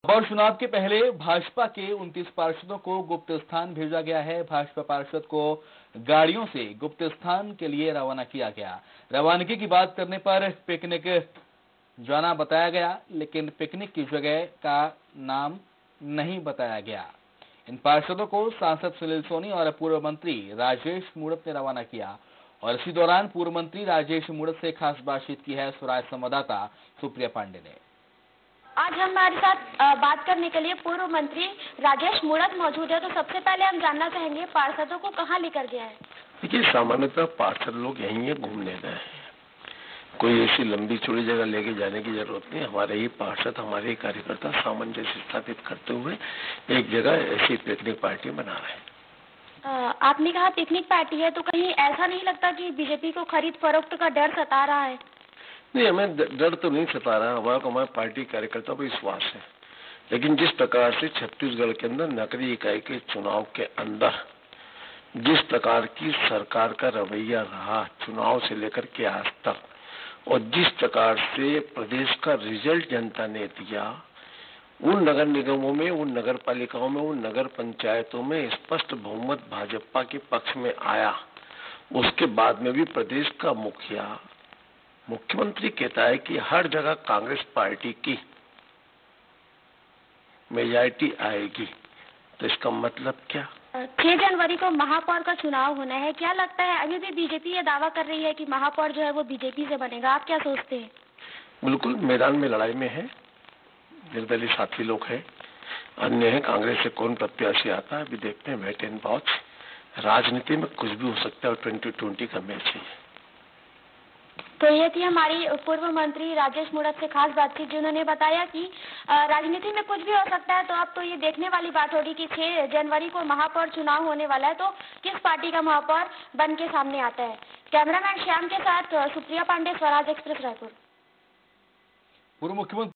और चुनाव के पहले भाजपा के 29 पार्षदों को गुप्त स्थान भेजा गया है। भाजपा पार्षद को गाड़ियों से गुप्त स्थान के लिए रवाना किया गया। रवानगी की बात करने पर पिकनिक जाना बताया गया, लेकिन पिकनिक की जगह का नाम नहीं बताया गया। इन पार्षदों को सांसद सुनील सोनी और पूर्व मंत्री राजेश मूणत ने रवाना किया और इसी दौरान पूर्व मंत्री राजेश मूणत से खास बातचीत की है स्वराज संवाददाता सुप्रिया पांडे ने। आज हमारे साथ बात करने के लिए पूर्व मंत्री राजेश मूणत मौजूद है। तो सबसे पहले हम जानना चाहेंगे पार्षदों को कहां लेकर गया है। देखिए, सामान्यतः पार्षद लोग यहीं है, घूमने गए हैं। कोई ऐसी लंबी चौड़ी जगह लेके जाने की जरूरत नहीं। हमारे ही पार्षद, हमारे ही कार्यकर्ता सामंजस्य स्थापित करते हुए एक जगह ऐसी पिकनिक पार्टी बना रहे हैं। आपने कहा पिकनिक पार्टी है, तो कहीं ऐसा नहीं लगता कि बीजेपी को खरीद फरोख्त का डर सता रहा है? नहीं, हमें डर तो नहीं सता रहा। हमारे पार्टी कार्यकर्ता पर विश्वास है, लेकिन जिस प्रकार से छत्तीसगढ़ के अंदर नगरीय इकाई के चुनाव के अंदर जिस प्रकार की सरकार का रवैया रहा चुनाव से लेकर के आज तक, और जिस प्रकार से प्रदेश का रिजल्ट जनता ने दिया, उन नगर निगमों में, उन नगर पालिकाओं में, उन नगर पंचायतों में स्पष्ट बहुमत भाजपा के पक्ष में आया। उसके बाद में भी प्रदेश का मुख्यमंत्री कहता है कि हर जगह कांग्रेस पार्टी की मेजॉरिटी आएगी। तो इसका मतलब क्या? 6 जनवरी को महापौर का चुनाव होना है। क्या लगता है, अभी भी बीजेपी ये दावा कर रही है कि महापौर जो है वो बीजेपी से बनेगा? आप क्या सोचते हैं? बिल्कुल, मैदान में लड़ाई में है, निर्दलीय साथी लोग हैं, अन्य है। कांग्रेस से कौन प्रत्याशी आता है अभी देखते हैं, वेट एंड वॉच। राजनीति में कुछ भी हो सकता है और 2020 का मैच है। तो ये थी हमारी पूर्व मंत्री राजेश मूणत से खास बातचीत, जिन्होंने बताया कि राजनीति में कुछ भी हो सकता है। तो अब तो ये देखने वाली बात होगी कि 6 जनवरी को महापौर चुनाव होने वाला है, तो किस पार्टी का महापौर बन के सामने आता है। कैमरामैन श्याम के साथ सुप्रिया पांडे, स्वराज एक्सप्रेस, रायपुर। पूर्व मुख्यमंत्री